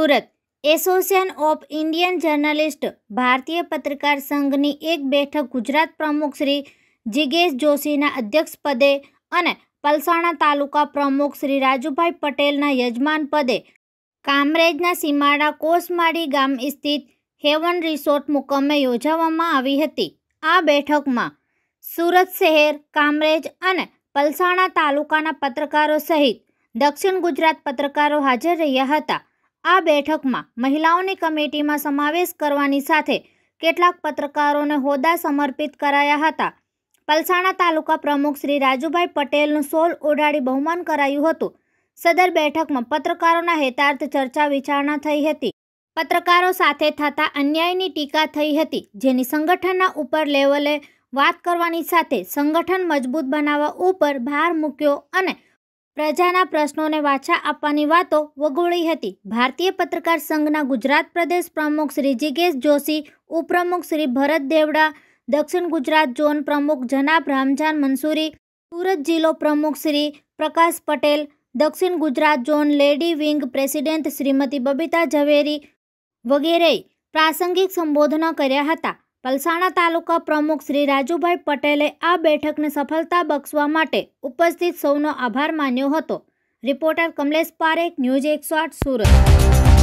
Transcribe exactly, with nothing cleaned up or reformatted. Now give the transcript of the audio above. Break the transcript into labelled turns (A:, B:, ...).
A: Surat association of Indian journalist ભારતીય પત્રકાર સંઘની એક બેઠક ગુજરાત પ્રમુખ શ્રી જીગેશ જોશીના અધ્યક્ષપદે અને પલસાણા તાલુકા પ્રમુખ શ્રી રાજુભાઈ પટેલના યજમાન પદે કામરેજના સીમાડા કોસમાળી ગામ સ્થિત હેવન રિસોર્ટ મુકામે યોજવામાં આવી હતી। આ બેઠકમાં સુરત શહેર, કામરેજ અને પલસાણા તાલુકાના પત્રકારો સહિત દક્ષિણ ગુજરાત પત્રકારો હાજર રહ્યા હતા। આ બેઠકમાં મહિલાઓની કમિટીમાં સમાવેશ કરવાની સાથે કેટલાક પત્રકારોને હોદ્દા સમર્પિત કરાયા હતા। પલસાણા તાલુકા પ્રમુખ શ્રી રાજુભાઈ પટેલનું સોલ ઓઢાડી બહુમાન કરાયું હતું। સદર બેઠકમાં પત્રકારોના હિતાર્થ ચર્ચા વિચારણા થઈ હતી। પત્રકારો સાથે થતા અન્યાયની ટીકા થઈ હતી, જેની સંગઠનના ઉપર લેવલે વાત કરવાની સાથે સંગઠન મજબૂત બનાવવા ઉપર ભાર મૂક્યો અને પ્રજાના પ્રશ્નોને વાચા આપવાની વાતો વગોળી હતી। ભારતીય પત્રકાર સંઘના ગુજરાત પ્રદેશ પ્રમુખ શ્રી જીગેશ જોશી, ઉપપ્રમુખ શ્રી ભરત દેવડા, દક્ષિણ ગુજરાત ઝોન પ્રમુખ જનાબ રામજાન મંસૂરી, સુરત જિલ્લો પ્રમુખ શ્રી પ્રકાશ પટેલ, દક્ષિણ Gujarat zone lady wing president Shrimati Babita Zaveri વગેરેએ પ્રાસંગિક સંબોધનો કર્યા હતા। પલસાણા તાલુકા પ્રમુખ શ્રી રાજુભાઈ પટેલે આ બેઠકને સફળતા બક્ષવા માટે ઉપસ્થિત સૌનો આભાર માન્યો હતો। રિપોર્ટર કમલેશ પારેખ, ન્યૂઝ એકસો આઠ, સુરત।